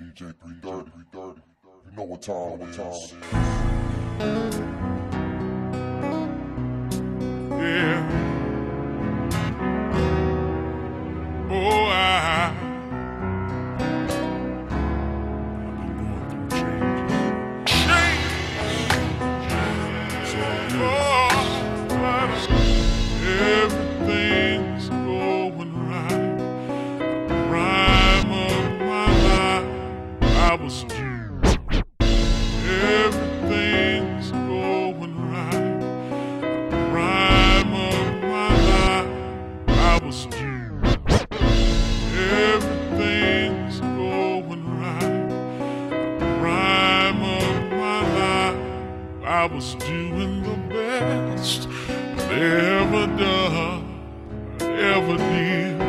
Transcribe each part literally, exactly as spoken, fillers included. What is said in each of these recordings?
D J three thirty, three thirty. You know what time, what time. Yeah. Oh, I. I've been going through changes. Changes. So, oh, everything's going right. The prime of my life, I was due. Everything's going right. The prime of my life, I was due. Everything's going right. The prime of my life, I was doing the best I ever done, ever did.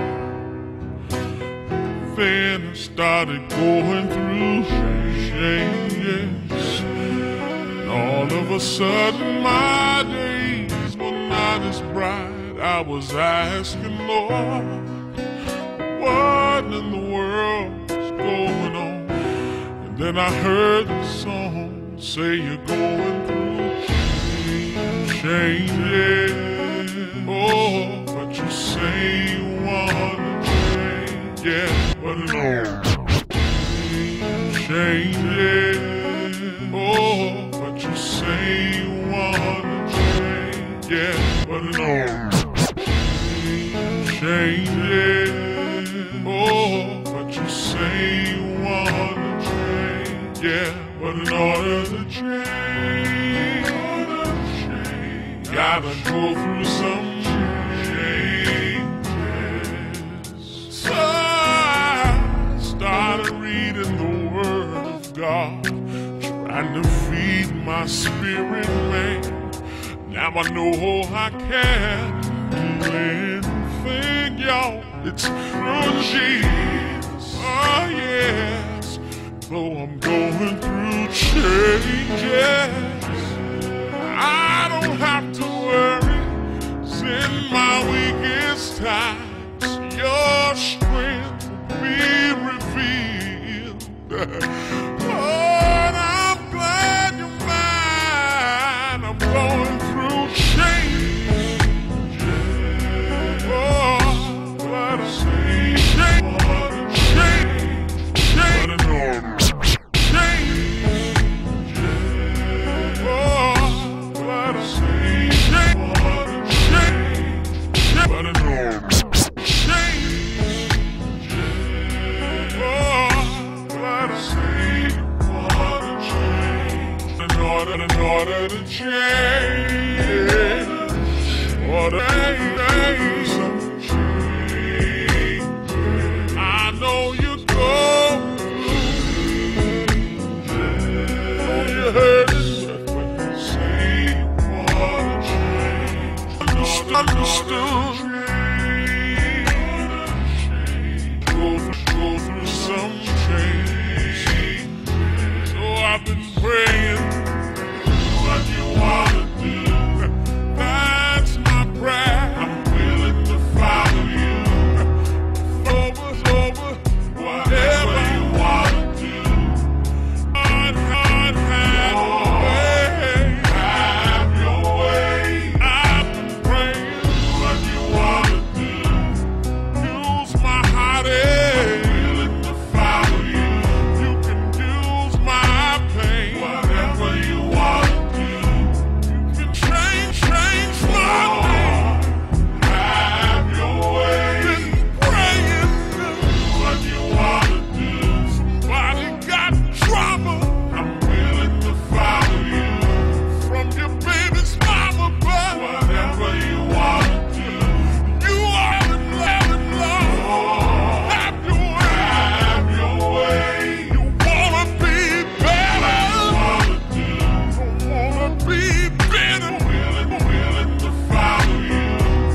Then I started going through changes. And all of a sudden my days were not as bright. I was asking, Lord, what in the world is going on? And then I heard the song say you're going through changes. Oh, but you say you wanna change, yeah, but no changes. Oh, but you say you wanna change, yeah, but no changes. Oh, but you say you wanna change, yeah, but in order to change, gotta go through some changes. So I started reading the Word of God, trying to feed my spirit man. Now I know I can't do anything, y'all. It's through Jesus. Oh yes, though I'm going through changes, I don't have to worry. 'Cause in my weakest times, your strength will be revealed. Lord, I'm glad you're mine. I'm going through change. Oh, but I say change, change, change, change. Oh, but I say change, change, change, but I know change. Oh, but I say wanna change in order, in order to change, order to some change. I know you go through, you heard it when you say you wanna change. Understood, understood. Go through, go through some change. So I've been praying what you wanna do. That's my prayer. I'm willing to follow you. Over, over, whatever you wanna do. God, God, have your way. Have your way. I've been praying what you wanna do. Use my heart. I'm willing to follow you. You can use my pain. Whatever you wanna do. You can change, change my name. Have your way. Been praying what you wanna do. Somebody got trouble. I'm willing to follow you. From your baby's mama, but whatever you wanna do. You are in love, in love. Have your way. Have your way. You wanna be better. Wanna do. Don't wanna be bitter. Willing, willing to follow you.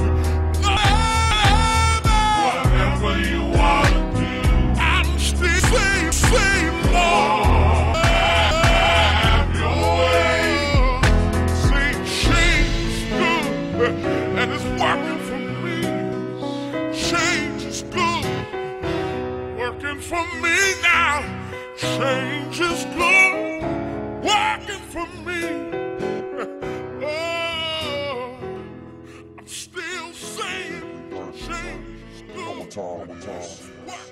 Whatever you wanna do. I'm still saying, saying, Lord, have your way. Say change is good, and it's working for me. Change is good, working for me now. Change is good, working for me. Oh, I'm still saying change is good. One time, one time.